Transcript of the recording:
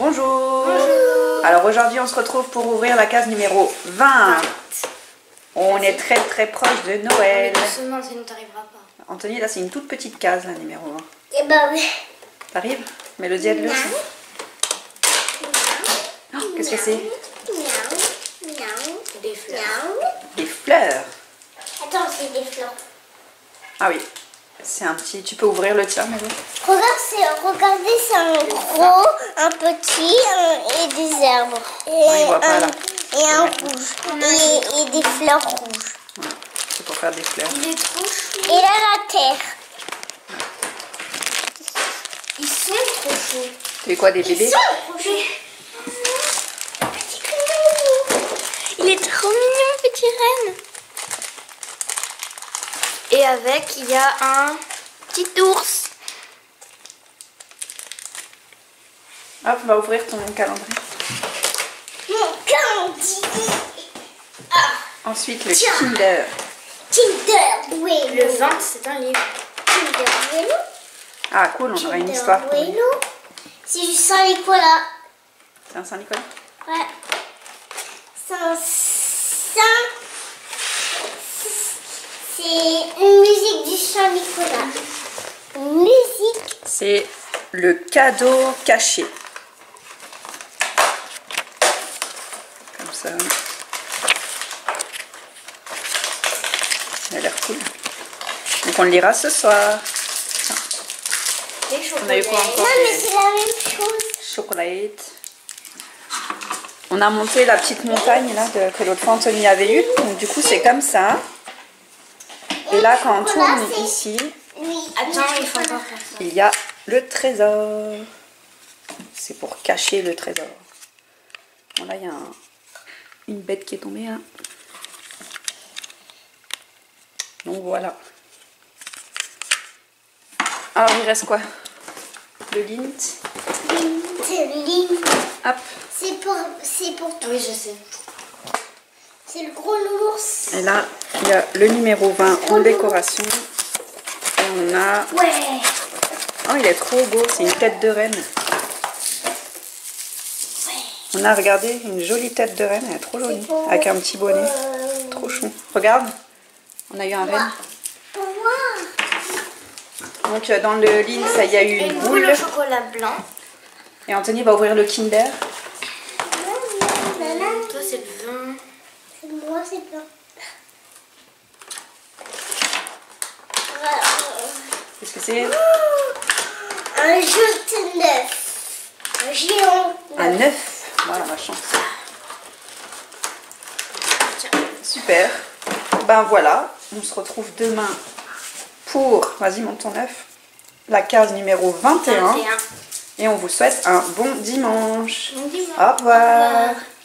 Bonjour. Bonjour. Alors aujourd'hui on se retrouve pour ouvrir la case numéro 20. On est très proche de Noël. Doucement, ça ne t'arrivera pas. Anthony, là c'est une toute petite case, la numéro 20. Eh ben oui. T'arrives? Mélodie, aide-le aussi. Oh, qu'est-ce que c'est? Des fleurs. Des fleurs. Attends, c'est des fleurs. Ah oui, c'est un petit... Tu peux ouvrir le tien, Mélodie? Regardez, c'est un gros, un petit et des herbes. Ouais, il voit pas, là. Et un rouge. Et des fleurs rouges. Ouais, c'est pour faire des fleurs. Il est trop chou. Et là, la terre. Ils sont trop chauds. Tu veux quoi, des bébés? Il est trop mignon, petit renne. Et avec, il y a un petit ours. Hop, on va ouvrir ton calendrier. Mon calendrier. Ensuite, le Tiens. Kinder. Kinder Bueno. Le 20, c'est un livre. Kinder Bueno. Ah, cool, on aura une histoire pour lui. Bueno. C'est du Saint-Nicolas. C'est un Saint-Nicolas? Ouais. C'est une musique du Saint-Nicolas. Une musique. C'est le cadeau caché. Comme ça. Ça a l'air cool. Donc on le lira ce soir. Les On a eu quoi encore? Non, mais c'est la même chose. Chocolate. On a monté la petite montagne là que l'autre fois Anthony avait eue. Donc du coup c'est comme ça. Et là quand on tourne ici, Oui. Attends, il faut encore faire ça. il y a le trésor. C'est pour cacher le trésor. Bon là il y a une bête qui est tombée là. Donc voilà. Alors il reste quoi? Le lint. C'est ligne. Hop. C'est pour tout. Oui, je sais. C'est le gros nounours. Et là il y a le numéro 20 en décoration. Et on a... Ouais. Oh, il est trop beau, c'est une tête de reine. On a regardé une jolie tête de reine, elle est trop jolie, pour- avec un petit bonnet. Trop chou. Regarde, on a eu un renne. Pour moi. Donc dans le lit, ça y a eu une boule. au chocolat blanc. Et Anthony va ouvrir le Kinder. Toi, c'est le 20. C'est moi, c'est plein. Qu'est-ce que c'est? Un jeu de neuf. Un géant. Un 9. Voilà ma chance. Super. Ben voilà, on se retrouve demain pour, vas-y monte ton 9, la case numéro 21. Et on vous souhaite un bon dimanche. Bon dimanche. Au revoir. Au revoir.